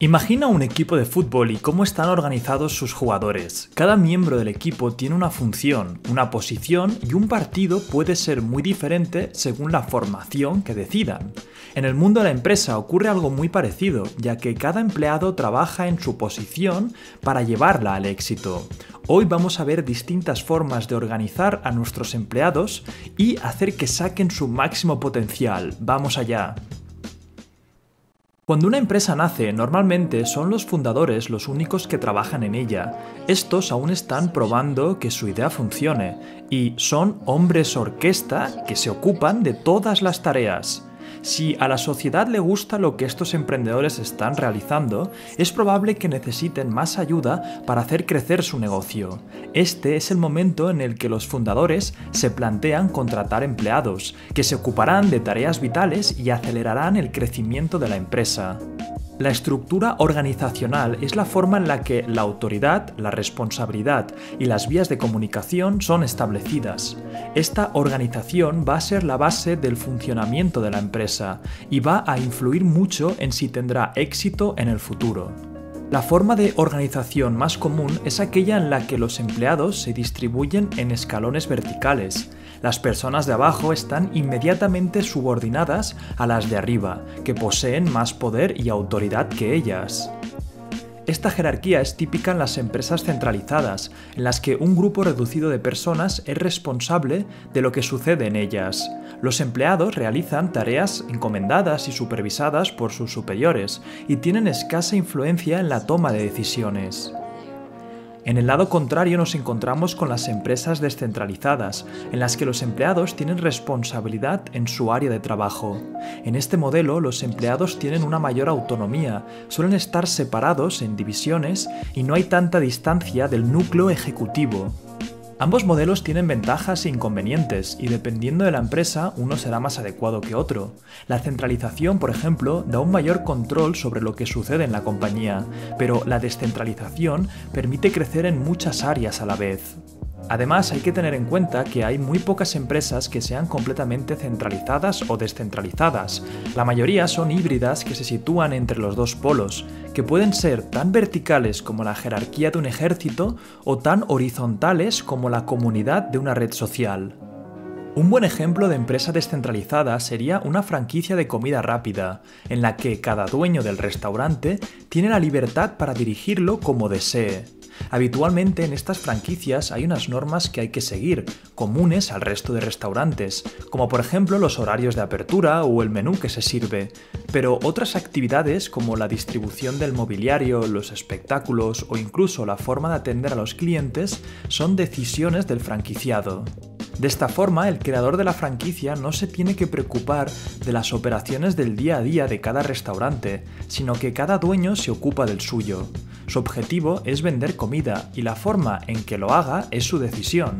Imagina un equipo de fútbol y cómo están organizados sus jugadores. Cada miembro del equipo tiene una función, una posición y un partido puede ser muy diferente según la formación que decidan. En el mundo de la empresa ocurre algo muy parecido, ya que cada empleado trabaja en su posición para llevarla al éxito. Hoy vamos a ver distintas formas de organizar a nuestros empleados y hacer que saquen su máximo potencial. ¡Vamos allá! Cuando una empresa nace, normalmente son los fundadores los únicos que trabajan en ella. Estos aún están probando que su idea funcione, y son hombres orquesta que se ocupan de todas las tareas. Si a la sociedad le gusta lo que estos emprendedores están realizando, es probable que necesiten más ayuda para hacer crecer su negocio. Este es el momento en el que los fundadores se plantean contratar empleados, que se ocuparán de tareas vitales y acelerarán el crecimiento de la empresa. La estructura organizacional es la forma en la que la autoridad, la responsabilidad y las vías de comunicación son establecidas. Esta organización va a ser la base del funcionamiento de la empresa y va a influir mucho en si tendrá éxito en el futuro. La forma de organización más común es aquella en la que los empleados se distribuyen en escalones verticales. Las personas de abajo están inmediatamente subordinadas a las de arriba, que poseen más poder y autoridad que ellas. Esta jerarquía es típica en las empresas centralizadas, en las que un grupo reducido de personas es responsable de lo que sucede en ellas. Los empleados realizan tareas encomendadas y supervisadas por sus superiores y tienen escasa influencia en la toma de decisiones. En el lado contrario nos encontramos con las empresas descentralizadas, en las que los empleados tienen responsabilidad en su área de trabajo. En este modelo, los empleados tienen una mayor autonomía, suelen estar separados en divisiones y no hay tanta distancia del núcleo ejecutivo. Ambos modelos tienen ventajas e inconvenientes y dependiendo de la empresa uno será más adecuado que otro. La centralización, por ejemplo, da un mayor control sobre lo que sucede en la compañía, pero la descentralización permite crecer en muchas áreas a la vez. Además, hay que tener en cuenta que hay muy pocas empresas que sean completamente centralizadas o descentralizadas. La mayoría son híbridas que se sitúan entre los dos polos, que pueden ser tan verticales como la jerarquía de un ejército o tan horizontales como la comunidad de una red social. Un buen ejemplo de empresa descentralizada sería una franquicia de comida rápida, en la que cada dueño del restaurante tiene la libertad para dirigirlo como desee. Habitualmente en estas franquicias hay unas normas que hay que seguir, comunes al resto de restaurantes, como por ejemplo los horarios de apertura o el menú que se sirve, pero otras actividades como la distribución del mobiliario, los espectáculos o incluso la forma de atender a los clientes son decisiones del franquiciado. De esta forma, el creador de la franquicia no se tiene que preocupar de las operaciones del día a día de cada restaurante, sino que cada dueño se ocupa del suyo. Su objetivo es vender comida y la forma en que lo haga es su decisión.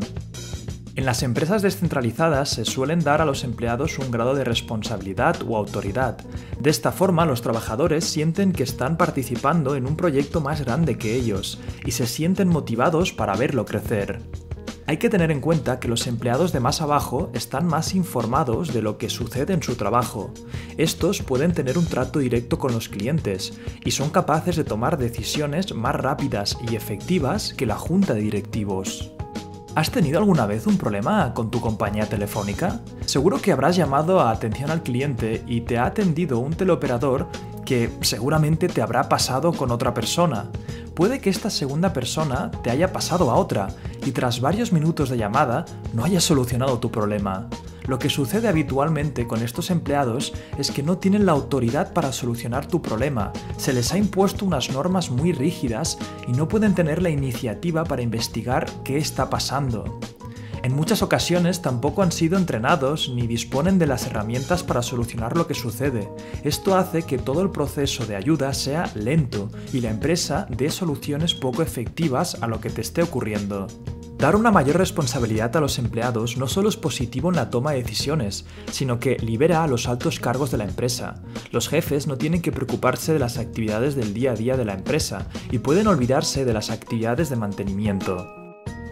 En las empresas descentralizadas se suelen dar a los empleados un grado de responsabilidad o autoridad. De esta forma, los trabajadores sienten que están participando en un proyecto más grande que ellos y se sienten motivados para verlo crecer. Hay que tener en cuenta que los empleados de más abajo están más informados de lo que sucede en su trabajo. Estos pueden tener un trato directo con los clientes y son capaces de tomar decisiones más rápidas y efectivas que la junta de directivos. ¿Has tenido alguna vez un problema con tu compañía telefónica? Seguro que habrás llamado a atención al cliente y te ha atendido un teleoperador que seguramente te habrá pasado con otra persona. Puede que esta segunda persona te haya pasado a otra y tras varios minutos de llamada no haya solucionado tu problema. Lo que sucede habitualmente con estos empleados es que no tienen la autoridad para solucionar tu problema, se les ha impuesto unas normas muy rígidas y no pueden tener la iniciativa para investigar qué está pasando. En muchas ocasiones tampoco han sido entrenados ni disponen de las herramientas para solucionar lo que sucede. Esto hace que todo el proceso de ayuda sea lento y la empresa dé soluciones poco efectivas a lo que te esté ocurriendo. Dar una mayor responsabilidad a los empleados no solo es positivo en la toma de decisiones, sino que libera a los altos cargos de la empresa. Los jefes no tienen que preocuparse de las actividades del día a día de la empresa y pueden olvidarse de las actividades de mantenimiento.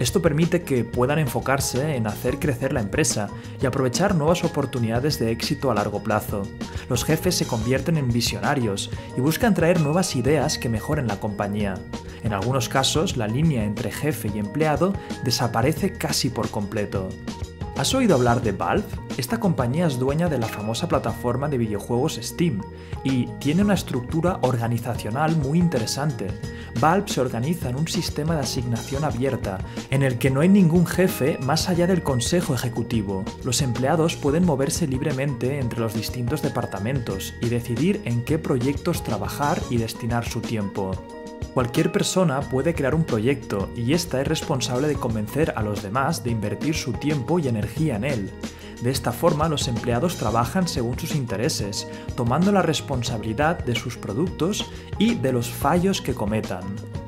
Esto permite que puedan enfocarse en hacer crecer la empresa y aprovechar nuevas oportunidades de éxito a largo plazo. Los jefes se convierten en visionarios y buscan traer nuevas ideas que mejoren la compañía. En algunos casos, la línea entre jefe y empleado desaparece casi por completo. ¿Has oído hablar de Valve? Esta compañía es dueña de la famosa plataforma de videojuegos Steam y tiene una estructura organizacional muy interesante. Valve se organiza en un sistema de asignación abierta, en el que no hay ningún jefe más allá del consejo ejecutivo. Los empleados pueden moverse libremente entre los distintos departamentos y decidir en qué proyectos trabajar y destinar su tiempo. Cualquier persona puede crear un proyecto y ésta es responsable de convencer a los demás de invertir su tiempo y energía en él. De esta forma, los empleados trabajan según sus intereses, tomando la responsabilidad de sus productos y de los fallos que cometan.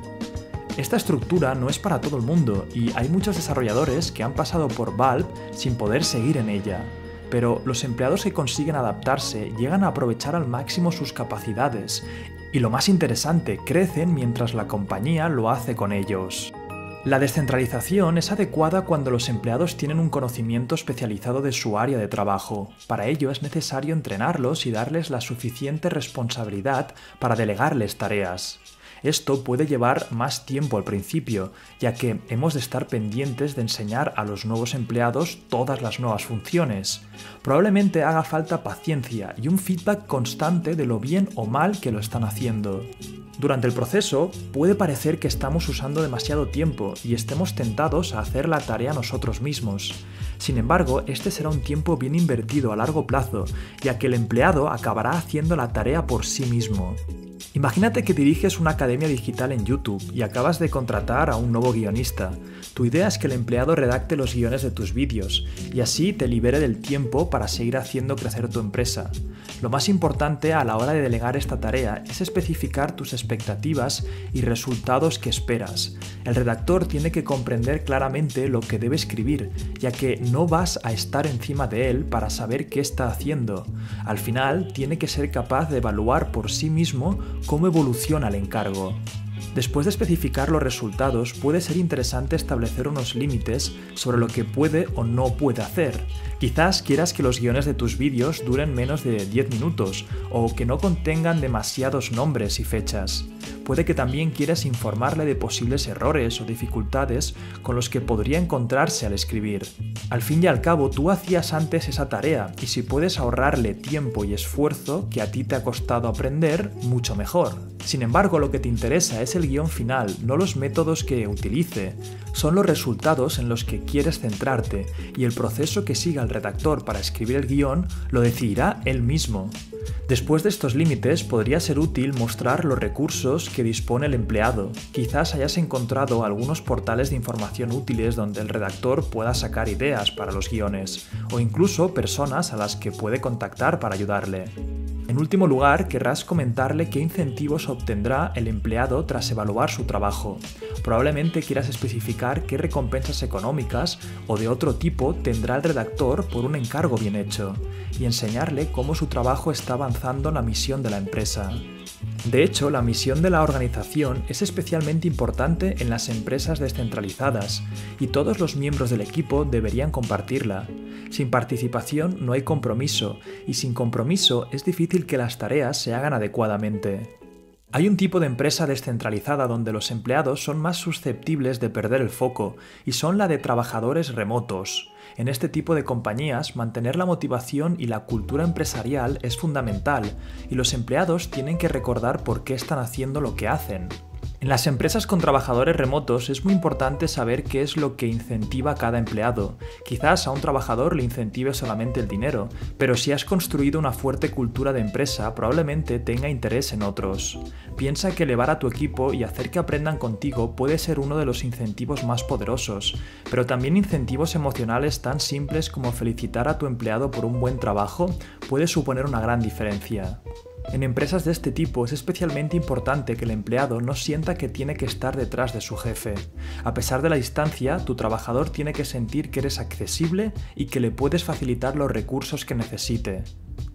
Esta estructura no es para todo el mundo y hay muchos desarrolladores que han pasado por Valve sin poder seguir en ella. Pero los empleados que consiguen adaptarse llegan a aprovechar al máximo sus capacidades y, lo más interesante, crecen mientras la compañía lo hace con ellos. La descentralización es adecuada cuando los empleados tienen un conocimiento especializado de su área de trabajo. Para ello es necesario entrenarlos y darles la suficiente responsabilidad para delegarles tareas. Esto puede llevar más tiempo al principio, ya que hemos de estar pendientes de enseñar a los nuevos empleados todas las nuevas funciones. Probablemente haga falta paciencia y un feedback constante de lo bien o mal que lo están haciendo. Durante el proceso puede parecer que estamos usando demasiado tiempo y estemos tentados a hacer la tarea nosotros mismos. Sin embargo, este será un tiempo bien invertido a largo plazo, ya que el empleado acabará haciendo la tarea por sí mismo. Imagínate que diriges una academia digital en YouTube y acabas de contratar a un nuevo guionista. Tu idea es que el empleado redacte los guiones de tus vídeos y así te libere del tiempo para seguir haciendo crecer tu empresa. Lo más importante a la hora de delegar esta tarea es especificar tus expectativas y resultados que esperas. El redactor tiene que comprender claramente lo que debe escribir, ya que no vas a estar encima de él para saber qué está haciendo. Al final, tiene que ser capaz de evaluar por sí mismo cómo evoluciona el encargo. Después de especificar los resultados, puede ser interesante establecer unos límites sobre lo que puede o no puede hacer. Quizás quieras que los guiones de tus vídeos duren menos de 10 minutos o que no contengan demasiados nombres y fechas. Puede que también quieras informarle de posibles errores o dificultades con los que podría encontrarse al escribir. Al fin y al cabo, tú hacías antes esa tarea y si puedes ahorrarle tiempo y esfuerzo que a ti te ha costado aprender, mucho mejor. Sin embargo, lo que te interesa es el guión final, no los métodos que utilice. Son los resultados en los que quieres centrarte y el proceso que siga el redactor para escribir el guión lo decidirá él mismo. Después de estos límites, podría ser útil mostrar los recursos que dispone el empleado. Quizás hayas encontrado algunos portales de información útiles donde el redactor pueda sacar ideas para los guiones, o incluso personas a las que puede contactar para ayudarle. En último lugar, querrás comentarle qué incentivos obtendrá el empleado tras evaluar su trabajo. Probablemente quieras especificar qué recompensas económicas o de otro tipo tendrá el redactor por un encargo bien hecho, y enseñarle cómo su trabajo está avanzando en la misión de la empresa. De hecho, la misión de la organización es especialmente importante en las empresas descentralizadas, y todos los miembros del equipo deberían compartirla. Sin participación no hay compromiso, y sin compromiso es difícil que las tareas se hagan adecuadamente. Hay un tipo de empresa descentralizada donde los empleados son más susceptibles de perder el foco, y son la de trabajadores remotos. En este tipo de compañías, mantener la motivación y la cultura empresarial es fundamental, y los empleados tienen que recordar por qué están haciendo lo que hacen. En las empresas con trabajadores remotos es muy importante saber qué es lo que incentiva a cada empleado. Quizás a un trabajador le incentive solamente el dinero, pero si has construido una fuerte cultura de empresa, probablemente tenga interés en otros. Piensa que elevar a tu equipo y hacer que aprendan contigo puede ser uno de los incentivos más poderosos, pero también incentivos emocionales tan simples como felicitar a tu empleado por un buen trabajo puede suponer una gran diferencia. En empresas de este tipo es especialmente importante que el empleado no sienta que tiene que estar detrás de su jefe. A pesar de la distancia, tu trabajador tiene que sentir que eres accesible y que le puedes facilitar los recursos que necesite.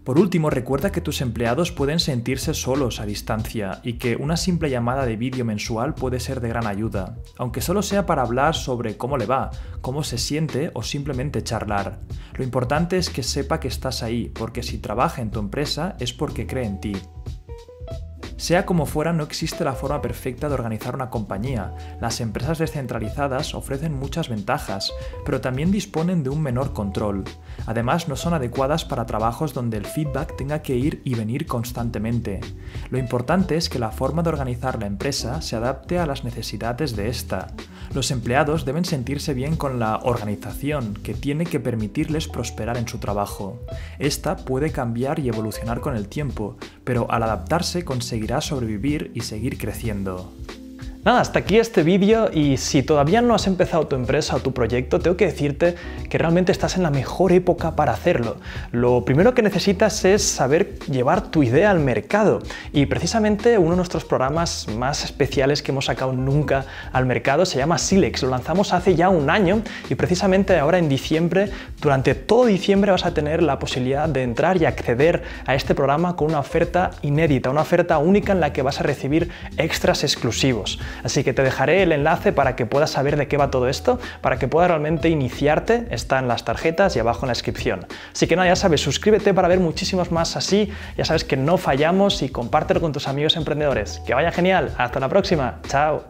Por último, recuerda que tus empleados pueden sentirse solos a distancia y que una simple llamada de vídeo mensual puede ser de gran ayuda, aunque solo sea para hablar sobre cómo le va, cómo se siente o simplemente charlar. Lo importante es que sepa que estás ahí, porque si trabaja en tu empresa es porque cree en ti. Sea como fuera, no existe la forma perfecta de organizar una compañía. Las empresas descentralizadas ofrecen muchas ventajas, pero también disponen de un menor control. Además, no son adecuadas para trabajos donde el feedback tenga que ir y venir constantemente. Lo importante es que la forma de organizar la empresa se adapte a las necesidades de esta. Los empleados deben sentirse bien con la organización, que tiene que permitirles prosperar en su trabajo. Esta puede cambiar y evolucionar con el tiempo, pero al adaptarse conseguirá sobrevivir y seguir creciendo. Nada, hasta aquí este vídeo, y si todavía no has empezado tu empresa o tu proyecto, tengo que decirte que realmente estás en la mejor época para hacerlo. Lo primero que necesitas es saber llevar tu idea al mercado, y precisamente uno de nuestros programas más especiales que hemos sacado nunca al mercado se llama Silex. Lo lanzamos hace ya un año y precisamente ahora en diciembre, durante todo diciembre, vas a tener la posibilidad de entrar y acceder a este programa con una oferta inédita, una oferta única en la que vas a recibir extras exclusivos. Así que te dejaré el enlace para que puedas saber de qué va todo esto, para que puedas realmente iniciarte. Está en las tarjetas y abajo en la descripción. Así que nada, ya sabes, suscríbete para ver muchísimos más así. Ya sabes que no fallamos, y compártelo con tus amigos emprendedores. Que vaya genial. Hasta la próxima. Chao.